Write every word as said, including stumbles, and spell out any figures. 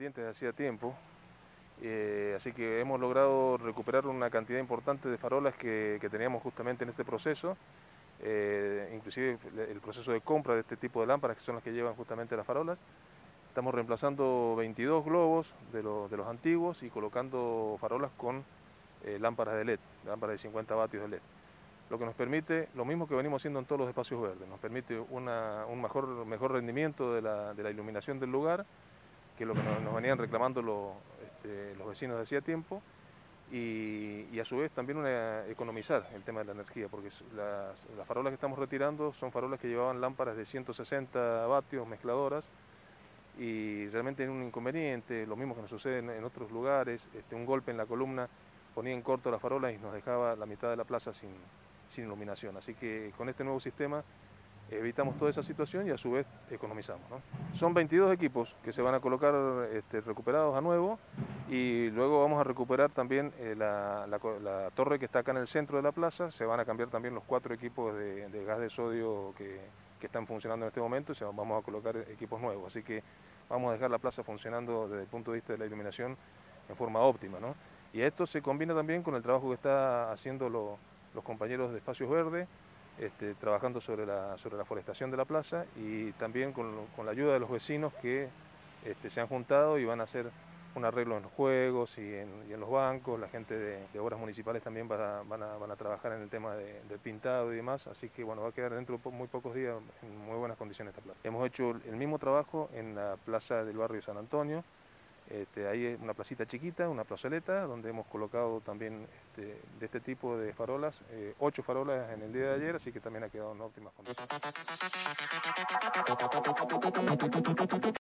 pendientes de hacía tiempo, eh, así que hemos logrado recuperar una cantidad importante de farolas que, que teníamos justamente en este proceso, eh, inclusive el proceso de compra de este tipo de lámparas, que son las que llevan justamente las farolas. Estamos reemplazando veintidós globos de, lo, de los antiguos y colocando farolas con eh, lámparas de L E D, lámparas de cincuenta vatios de L E D. Lo que nos permite, lo mismo que venimos haciendo en todos los espacios verdes, nos permite una, un mejor, mejor rendimiento de la, de la iluminación del lugar, que es lo que nos, nos venían reclamando los, este, los vecinos de hacía tiempo, y, y a su vez también una, economizar el tema de la energía, porque las, las farolas que estamos retirando son farolas que llevaban lámparas de ciento sesenta vatios mezcladoras, y realmente es un inconveniente, lo mismo que nos sucede en, en otros lugares, este, un golpe en la columna ponía en corto las farolas y nos dejaba la mitad de la plaza sin, sin iluminación. Así que con este nuevo sistema evitamos toda esa situación y a su vez economizamos, ¿no? Son veintidós equipos que se van a colocar este, recuperados a nuevo, y luego vamos a recuperar también eh, la, la, la torre que está acá en el centro de la plaza. Se van a cambiar también los cuatro equipos de, de gas de sodio que, que están funcionando en este momento, y se, vamos a colocar equipos nuevos. Así que vamos a dejar la plaza funcionando desde el punto de vista de la iluminación en forma óptima, ¿no? Y esto se combina también con el trabajo que está haciendo lo, los compañeros de Espacios Verdes, este, trabajando sobre la, sobre la forestación de la plaza, y también con, con la ayuda de los vecinos que este, se han juntado y van a hacer un arreglo en los juegos y en, y en los bancos. La gente de, de obras municipales también va a, van, a, van a trabajar en el tema de, del pintado y demás, así que bueno, va a quedar dentro de muy pocos días en muy buenas condiciones esta plaza. Hemos hecho el mismo trabajo en la plaza del barrio San Antonio. Este, hay una placita chiquita, una plazoleta, donde hemos colocado también este, de este tipo de farolas, eh, ocho farolas en el día de ayer, así que también ha quedado en óptimas condiciones.